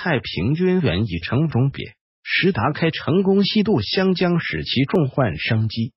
太平军援已成终别。石达开成功西渡湘江，使其重焕生机。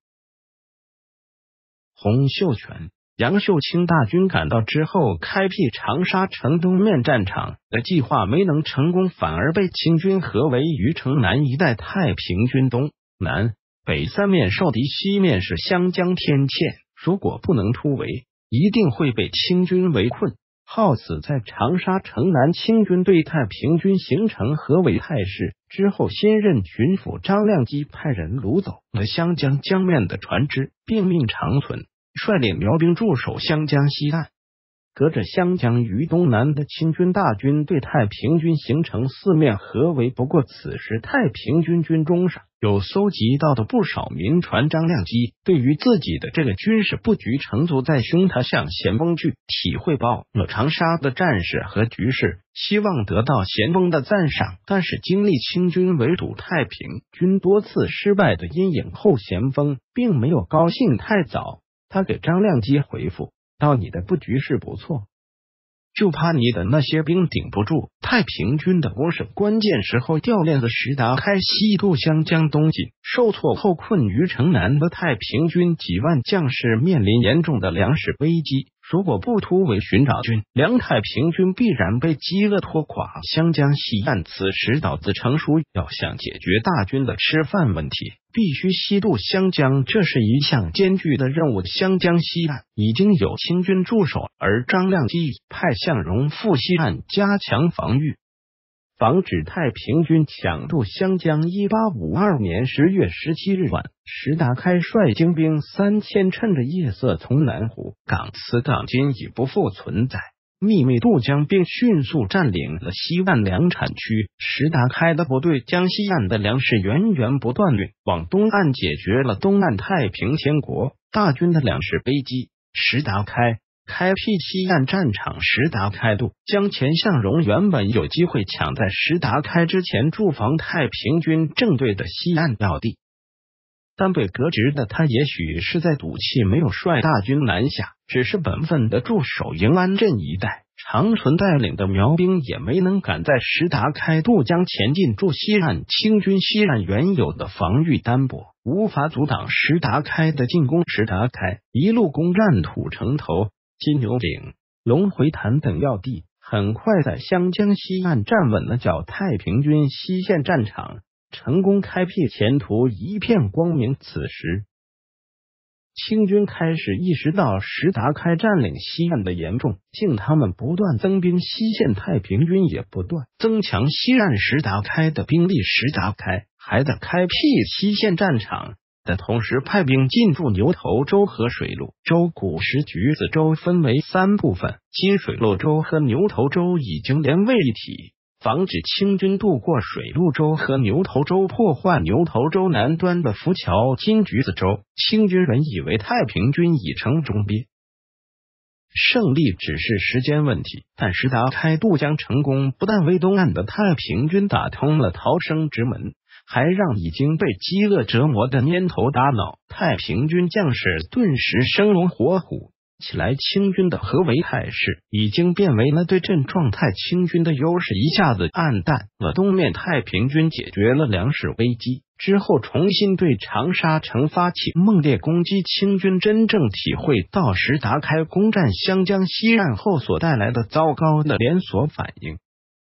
洪秀全、杨秀清大军赶到之后，开辟长沙城东面战场的计划没能成功，反而被清军合围于城南一带。太平军东南北三面受敌，西面是湘江天堑，如果不能突围，一定会被清军围困。好此在长沙城南，清军对太平军形成合围态势。之后，新任巡抚张亮基派人掳走了湘江江面的船只，并命长存率领苗兵驻守湘江西岸。隔着湘江于东南的清军大军对太平军形成四面合围。不过此时太平军军中上有搜集到的不少民船，张亮基对于自己的这个军事布局成竹在胸，他向咸丰具体汇报了长沙的战事和局势，希望得到咸丰的赞赏。但是经历清军围堵太平军多次失败的阴影后，咸丰并没有高兴太早。他给张亮基回复到：你的布局是不错，就怕你的那些兵顶不住太平军的攻势。关键时候调练的石达开西渡湘江东进，受挫后困于城南的太平军几万将士面临严重的粮食危机。如果不突围寻找军粮，太平军必然被饥饿拖垮。湘江西岸此时岛子成熟，要想解决大军的吃饭问题，必须西渡湘江，这是一项艰巨的任务。湘江西岸已经有清军驻守，而张亮基派向荣赴西岸加强防御，防止太平军抢渡湘江。1852年10月17日晚，石达开率精兵3000，趁着夜色从南湖港，此港今已不复存在，秘密渡江，并迅速占领了西岸粮产区。石达开的部队将西岸的粮食源源不断运往东岸，解决了东岸太平天国大军的粮食危机。石达开开辟西岸战场，石达开渡江前，向荣原本有机会抢在石达开之前驻防太平军正对的西岸要地，但被革职的他也许是在赌气，没有率大军南下，只是本分的驻守迎安镇一带。长存带领的苗兵也没能赶在石达开渡江前进驻西岸，清军西岸原有的防御单薄，无法阻挡石达开的进攻。石达开一路攻占土城头、金牛岭、龙回潭等要地，很快在湘江西岸站稳了脚。太平军西线战场成功开辟，前途一片光明。此时清军开始意识到石达开占领西岸的严重性，他们不断增兵西线，太平军也不断增强西岸石达开的兵力。石达开还在开辟西线战场的同时，派兵进驻牛头洲和水陆洲。古时橘子洲分为3部分，今水陆洲和牛头洲已经连为一体，防止清军渡过水陆洲和牛头洲，破坏牛头洲南端的浮桥。今橘子洲，清军原以为太平军已成终别，胜利只是时间问题。但石达开渡江成功，不但为东岸的太平军打通了逃生之门，还让已经被饥饿折磨的蔫头大脑太平军将士顿时生龙活虎起来。清军的合围态势已经变为了对阵状态，清军的优势一下子暗淡了。东面太平军解决了粮食危机之后，重新对长沙城发起猛烈攻击。清军真正体会到石达开攻占湘江西岸后所带来的糟糕的连锁反应。